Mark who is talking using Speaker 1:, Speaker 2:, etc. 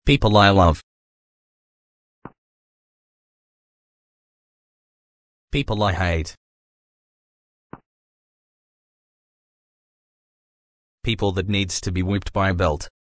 Speaker 1: People I love. People I hate. People that needs to be whipped by a belt.